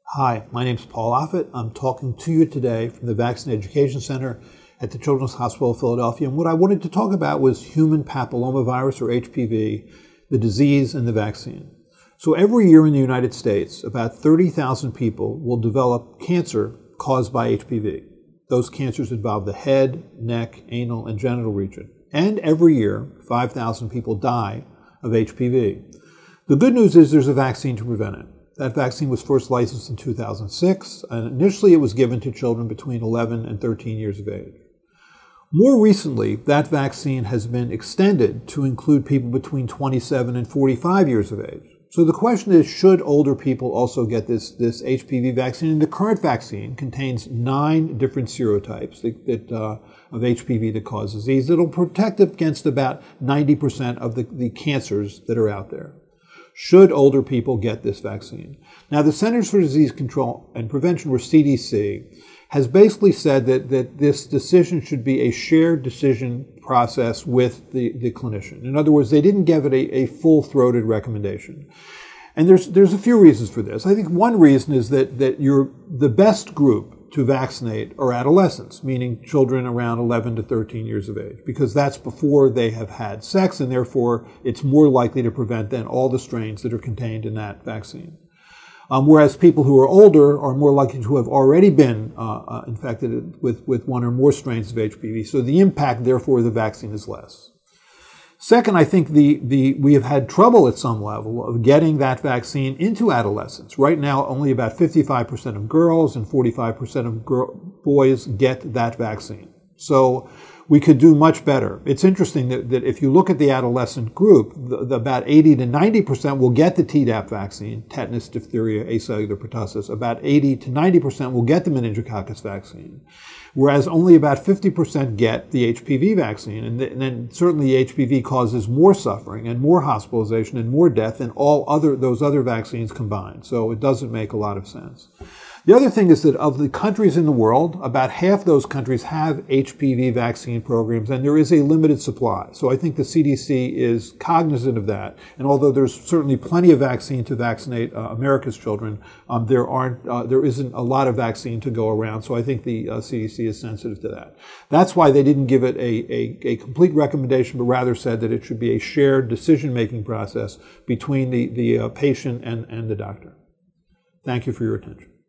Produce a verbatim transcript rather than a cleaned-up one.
Hi, my name is Paul Offit. I'm talking to you today from the Vaccine Education Center at the Children's Hospital of Philadelphia. And what I wanted to talk about was human papillomavirus, or H P V, the disease and the vaccine. So every year in the United States, about thirty thousand people will develop cancer caused by H P V. Those cancers involve the head, neck, anal, and genital region. And every year, five thousand people die of H P V. The good news is there's a vaccine to prevent it. That vaccine was first licensed in two thousand six, and initially it was given to children between eleven and thirteen years of age. More recently, that vaccine has been extended to include people between twenty-seven and forty-five years of age. So the question is, should older people also get this, this H P V vaccine? And the current vaccine contains nine different serotypes that, that, uh, of H P V that cause disease. It'll protect against about ninety percent of the, the cancers that are out there. Should older people get this vaccine? Now, the Centers for Disease Control and Prevention, or C D C, has basically said that, that this decision should be a shared decision process with the, the clinician. In other words, they didn't give it a, a full-throated recommendation. And there's, there's a few reasons for this. I think one reason is that, that you're, the best group to vaccinate are adolescents, meaning children around eleven to thirteen years of age, because that's before they have had sex, and therefore it's more likely to prevent than all the strains that are contained in that vaccine. Um, whereas people who are older are more likely to have already been uh, uh, infected with, with one or more strains of H P V. So the impact, therefore, of the vaccine is less. Second, I think the, the, we have had trouble at some level of getting that vaccine into adolescents. Right now, only about fifty-five percent of girls and forty-five percent of girl, boys get that vaccine. So we could do much better. It's interesting that, that if you look at the adolescent group, the, the about eighty to ninety percent will get the Tdap vaccine, tetanus, diphtheria, acellular pertussis. About eighty to ninety percent will get the meningococcus vaccine, whereas only about fifty percent get the H P V vaccine. And, th and then certainly H P V causes more suffering and more hospitalization and more death than all other those other vaccines combined. So it doesn't make a lot of sense. The other thing is that of the countries in the world, about half those countries have H P V vaccine programs, and there is a limited supply. So I think the C D C is cognizant of that. And although there's certainly plenty of vaccine to vaccinate uh, America's children, um, there aren't, uh, there isn't a lot of vaccine to go around. So I think the uh, C D C is sensitive to that. That's why they didn't give it a, a, a complete recommendation, but rather said that it should be a shared decision-making process between the, the uh, patient and, and the doctor. Thank you for your attention.